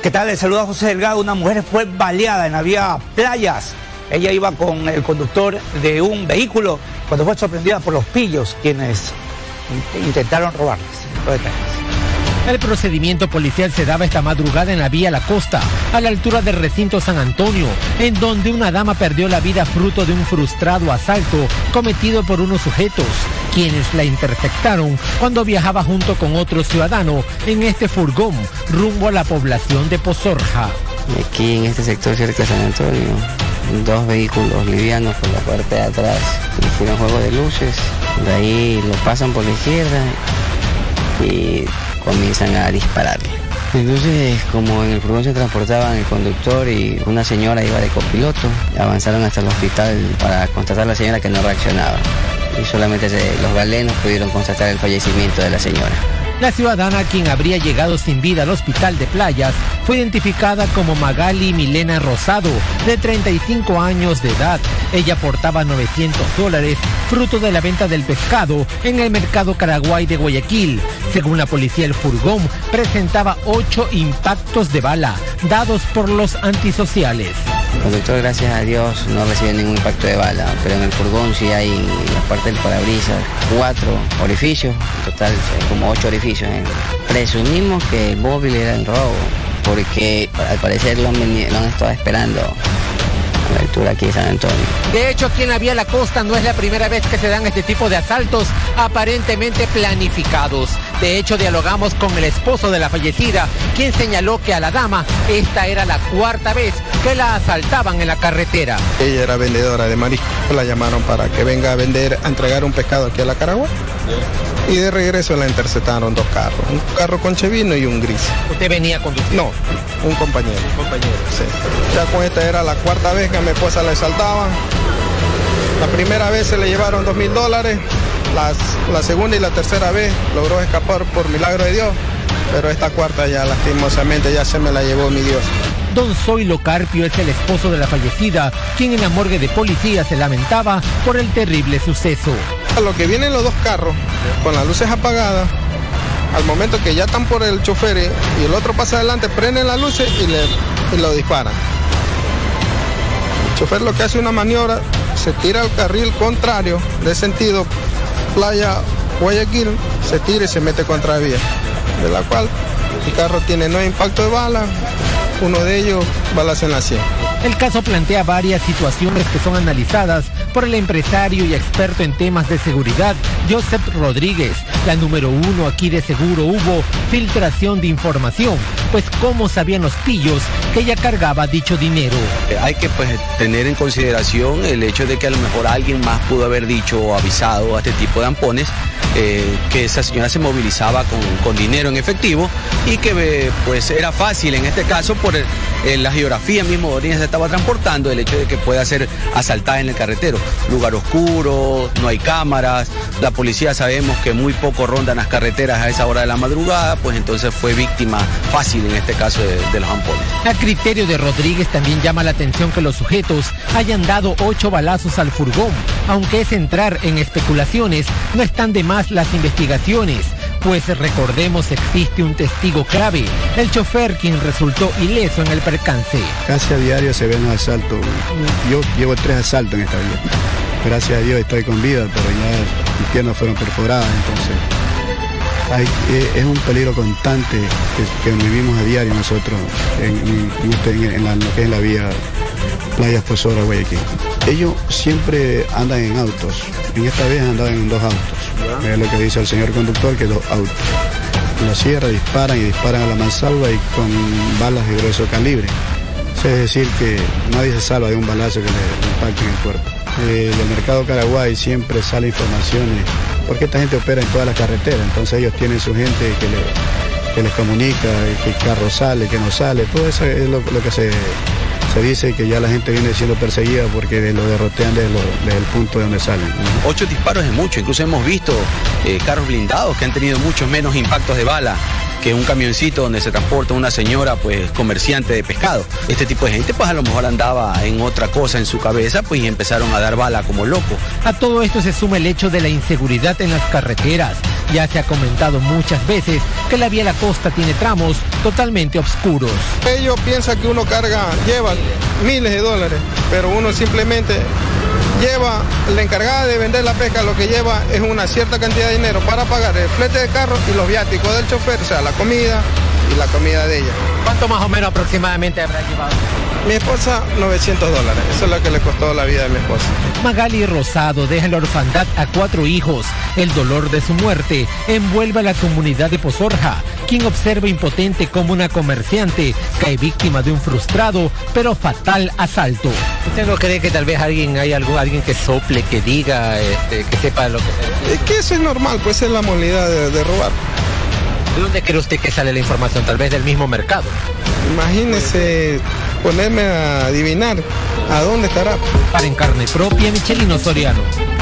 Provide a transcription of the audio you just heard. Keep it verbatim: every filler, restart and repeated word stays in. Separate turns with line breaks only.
¿Qué tal? Les saluda José Delgado. Una mujer fue baleada en la vía Playas. Ella iba con el conductor de un vehículo cuando fue sorprendida por los pillos, quienes intentaron robarles.
El procedimiento policial se daba esta madrugada en la vía La Costa, a la altura del recinto San Antonio, en donde una dama perdió la vida fruto de un frustrado asalto cometido por unos sujetos, quienes la interceptaron cuando viajaba junto con otro ciudadano en este furgón rumbo a la población de Pozorja.
Aquí en este sector cerca de San Antonio, dos vehículos livianos por la parte de atrás hicieron juego de luces, de ahí lo pasan por la izquierda y comienzan a dispararle. Entonces, como en el furgón se transportaban el conductor y una señora iba de copiloto, avanzaron hasta el hospital para constatar a la señora que no reaccionaba. Y solamente los galenos pudieron constatar el fallecimiento de la señora.
La ciudadana, quien habría llegado sin vida al hospital de Playas, fue identificada como Magali Milena Rosado, de treinta y cinco años de edad. Ella portaba novecientos dólares, fruto de la venta del pescado en el mercado Caraguay de Guayaquil. Según la policía, el furgón presentaba ocho impactos de bala, dados por los antisociales.
El conductor, gracias a Dios, no recibió ningún impacto de bala, pero en el furgón sí hay, en la parte del parabrisas, cuatro orificios, en total como ocho orificios. Presumimos que el móvil era el robo, porque al parecer lo han, venido, lo han estado esperando a la altura aquí de San Antonio.
De hecho, aquí en la vía La Costa no es la primera vez que se dan este tipo de asaltos aparentemente planificados. De hecho, dialogamos con el esposo de la fallecida, quien señaló que a la dama esta era la cuarta vez que la asaltaban en la carretera.
Ella era vendedora de marisco, la llamaron para que venga a vender, a entregar un pescado aquí a la Caraguay. Y de regreso la interceptaron dos carros, un carro con chevino y un gris.
¿Usted venía conduciendo?
No, un compañero.
Un compañero.
Sí. Ya con esta era la cuarta vez que a mi esposa le asaltaban. La primera vez se le llevaron dos mil dólares, las, la segunda y la tercera vez logró escapar por milagro de Dios, pero esta cuarta ya lastimosamente ya se me la llevó mi Dios.
Don Zoilo Carpio es el esposo de la fallecida, quien en la morgue de policía se lamentaba por el terrible suceso.
A lo que vienen los dos carros, con las luces apagadas, al momento que ya están por el chofer y el otro pasa adelante, prenden las luces y, le, y lo disparan. El chofer lo que hace una maniobra, se tira al carril contrario, de sentido Playa Guayaquil, se tira y se mete contra la vía, de la cual el carro tiene nueve impactos de bala, uno de ellos balas en la sien.
El caso plantea varias situaciones que son analizadas por el empresario y experto en temas de seguridad, Joseph Rodríguez. La número uno, aquí de seguro hubo filtración de información, pues cómo sabían los pillos que ella cargaba dicho dinero.
Hay que pues tener en consideración el hecho de que a lo mejor alguien más pudo haber dicho o avisado a este tipo de ampones eh, que esa señora se movilizaba con, con dinero en efectivo y que eh, pues era fácil en este caso por el, eh, la geografía mismo donde se estaba transportando, el hecho de que pueda ser asaltada en el carretero. Lugar oscuro, no hay cámaras, la policía sabemos que muy poco rondan las carreteras a esa hora de la madrugada, pues entonces fue víctima fácil en este caso de, de los ampones.
A criterio de Rodríguez también llama la atención que los sujetos hayan dado ocho balazos al furgón, aunque es entrar en especulaciones, no están de más las investigaciones. Pues recordemos, existe un testigo clave, el chofer, quien resultó ileso en el percance.
Casi a diario se ven los asaltos. Yo llevo tres asaltos en esta vida. Gracias a Dios estoy con vida, pero ya mis piernas fueron perforadas, entonces hay, es un peligro constante que, que vivimos a diario nosotros en, en, en, en, la, en lo que es la vía Playas Pozorja, Guayaquil. Ellos siempre andan en autos, en esta vez andaban en dos autos. Es lo que dice el señor conductor, que dos autos. En la sierra disparan y disparan a la mansalva y con balas de grueso calibre. Es decir, que nadie se salva de un balazo que le impacte en el cuerpo. Eh, del mercado Caraguay siempre sale informaciones, porque esta gente opera en todas las carreteras, entonces ellos tienen su gente que, le, que les comunica qué carro sale, qué no sale, todo eso es lo, lo que se... Se dice que ya la gente viene siendo perseguida porque lo derrotean desde, lo, desde el punto de donde salen.
Ocho disparos es mucho, incluso hemos visto eh, carros blindados que han tenido muchos menos impactos de bala que un camioncito donde se transporta una señora pues comerciante de pescado. Este tipo de gente pues a lo mejor andaba en otra cosa en su cabeza pues y empezaron a dar bala como loco.
A todo esto se suma el hecho de la inseguridad en las carreteras. Ya se ha comentado muchas veces que la vía La Costa tiene tramos totalmente oscuros.
Ellos piensan que uno carga, lleva miles de dólares, pero uno simplemente lleva, la encargada de vender la pesca lo que lleva es una cierta cantidad de dinero para pagar el flete de carro y los viáticos del chofer, o sea, la comida y la comida de ella.
¿Cuánto más o menos aproximadamente habrá llevado?
Mi esposa, novecientos dólares, eso es lo que le costó la vida de mi esposa.
Magali Rosado deja en la orfandad a cuatro hijos. El dolor de su muerte envuelve a la comunidad de Pozorja, quien observa impotente como una comerciante cae víctima de un frustrado pero fatal asalto. ¿Usted no cree que tal vez alguien hay algo, alguien que sople, que diga, este, que sepa lo que...
Es que eso es normal, pues es la modalidad de, de robar.
¿De dónde cree usted que sale la información? Tal vez del mismo mercado.
Imagínese ponerme a adivinar a dónde estará.
Para En Carne Propia, Michelino Soriano.